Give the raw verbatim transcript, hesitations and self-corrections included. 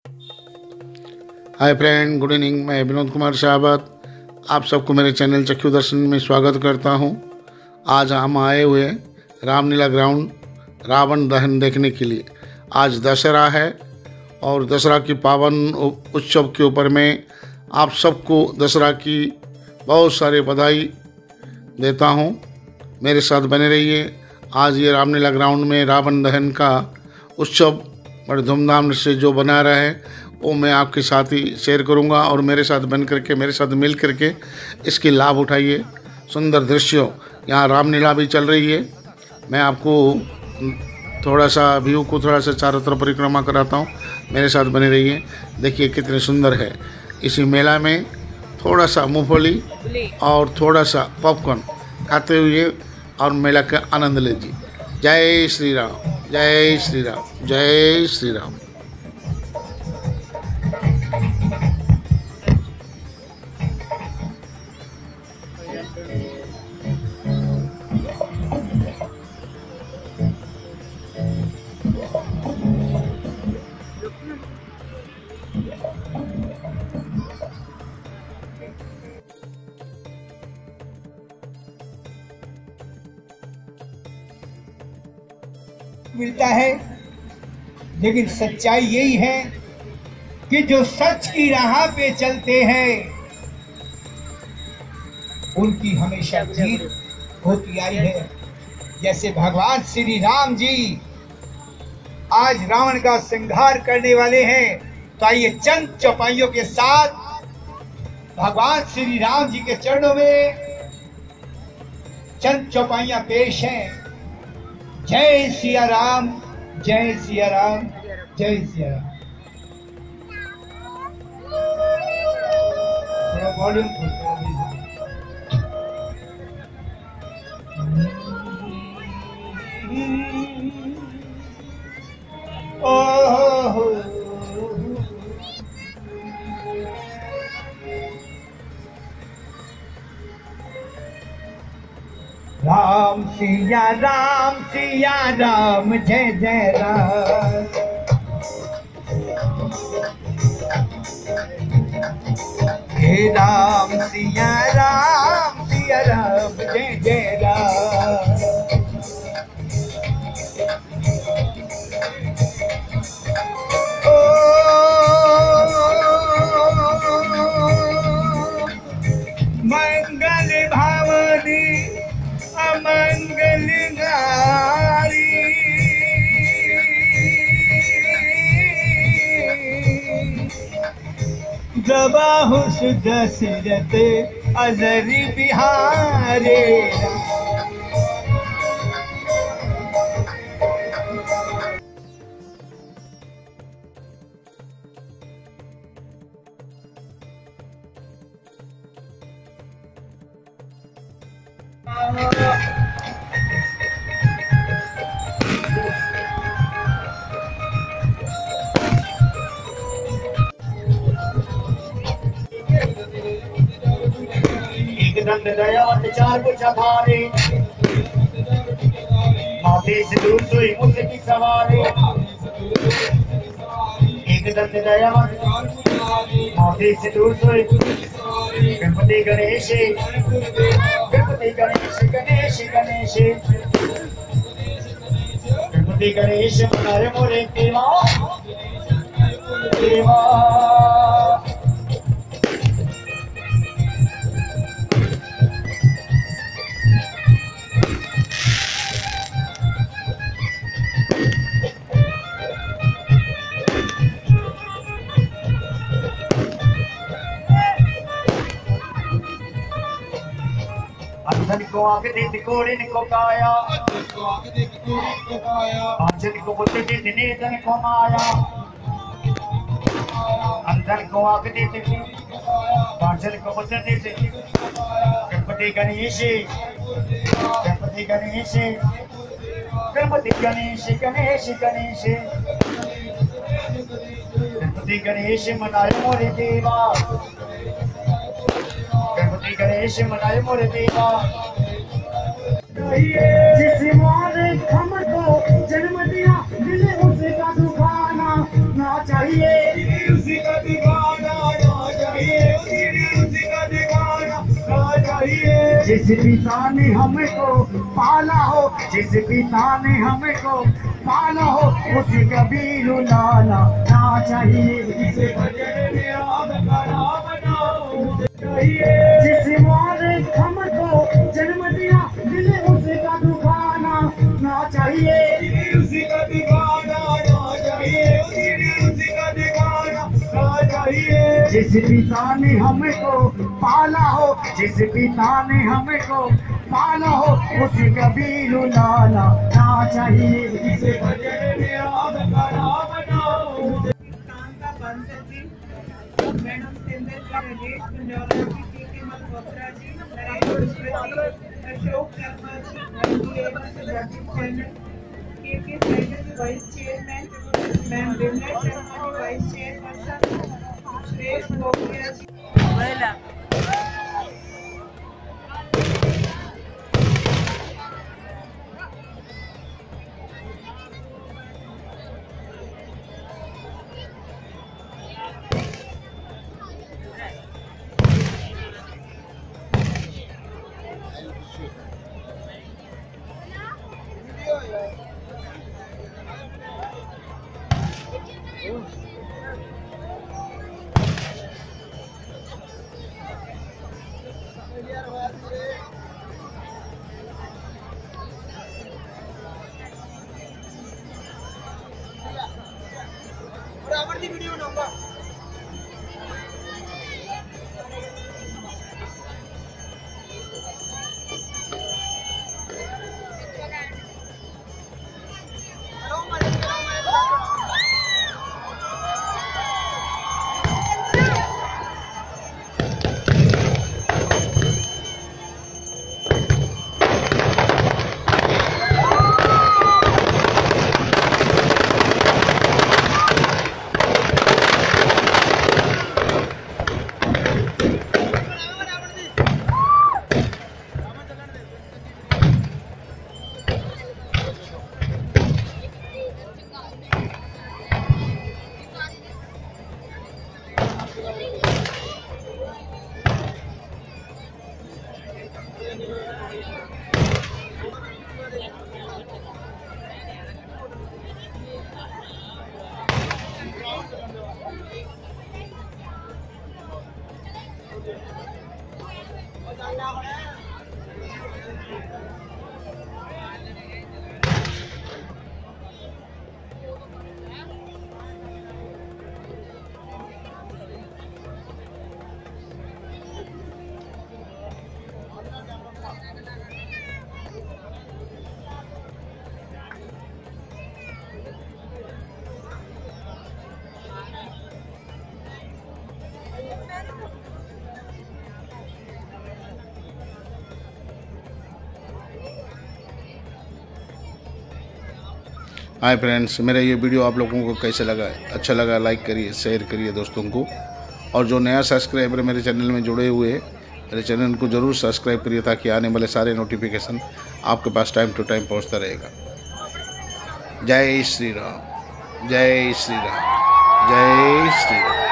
Hi friend, good evening. मैं विनोद कुमार शाहबाद आप सबको मेरे चैनल चक्षु दर्शन में स्वागत करता हूं। आज हम आए हुए रामलीला ग्राउंड रावण दहन देखने के लिए। आज दशहरा है और दशहरा की पावन उत्सव के ऊपर में आप सबको दशहरा की बहुत सारी बधाई देता हूं। मेरे साथ बने रहिए। आज ये रामलीला ग्राउंड में रावण दहन का उत्सव बड़े धूमधाम से जो बना रहा है वो मैं आपके साथ ही शेयर करूंगा और मेरे साथ बन करके मेरे साथ मिल करके इसके लाभ उठाइए। सुंदर दृश्यों, यहाँ रामलीला भी चल रही है। मैं आपको थोड़ा सा व्यू को थोड़ा सा चारों तरफ परिक्रमा कराता हूँ, मेरे साथ बने रहिए। देखिए कितने सुंदर है। इसी मेला में थोड़ा सा मूंगफली और थोड़ा सा पॉपकॉर्न खाते हुए और मेला का आनंद लीजिए। जय श्री राम, जय श्री राम, जय श्री राम। मिलता है, लेकिन सच्चाई यही है कि जो सच की राह पे चलते हैं उनकी हमेशा जीत होती आई है। जैसे भगवान श्री राम जी आज रावण का संहार करने वाले हैं, तो आइए चंद चौपाइयों के साथ भगवान श्री राम जी के चरणों में चंद चौपाइयां पेश हैं। जय सिया राम, जय सिया राम, जय सिया राम। थोड़ा वॉल्यूम ओह राम सिया राम, सिया राम, जय जय राम। हे राम सिया राम, सिया राम, जय जय राम। मंगल भावनी अमंगल गारी, जबाहु दशरथ अजर बिहारे। एक दंड दयावत चार भुजा धारे, माथे से दूर सोई मुझकी सवारी। एक दंड दयावत माथे से दूर सोई गणपति गणेश, गणपति गणेश, गणेश गणेश, गणपति गणेश मनारे मोरे देवा देवा। अंधन को आंख दे तिकोड़े को काया, अंजन को बुद्धि दे नेतन को माया। अंधन को आंख दे अंजन को बुद्धि दे गणपति गणेश, गणपति गणेश, गणपति गणेश, गणेश गणेश, गणपति गणेश मनाए मोरे देवा, गणपति गणेश मनाए मोरे देवा। जिस माँ ने हम को जन्म दिया, दिल उसका दुखाना ना चाहिए। जिस पिता ने हमको पाला हो, जिस पिता ने हमको पाला हो, उसे कभी रुलाना ना चाहिए। इसे भजन में याद करा बनाओ चाहिए। जिस माँ ने हमको जन्म दिया, दिल उसका दुखाना ना चाहिए। उसी का दिखाना ना चाहिए, उसी का दिखाना ना चाहिए। जिस पिता ने हमको पाला हो, जिस पिता ने हमको पाला हो, उसे कभी रुलाना ना चाहिए। इसे भजन में याद करा बनाओ। मैडम सिंधर जी, राजेश पंजौरा जी, के के मल्होत्रा जी, नरेंद्र जी, अशोक शर्मा जी, राजीव चैनल, K K Saigal ji vice chairman, ma'am Vimla Sharma ji vice chairperson, Suresh Pokhriya ji. Video बनाऊंगा। हाय फ्रेंड्स, मेरा ये वीडियो आप लोगों को कैसे लगा? अच्छा लगा लाइक करिए, शेयर करिए दोस्तों को। और जो नया सब्सक्राइबर मेरे चैनल में जुड़े हुए हैं, मेरे चैनल को ज़रूर सब्सक्राइब करिए ताकि आने वाले सारे नोटिफिकेशन आपके पास टाइम टू टाइम पहुंचता रहेगा। जय श्री राम, जय श्री राम, जय श्री राम।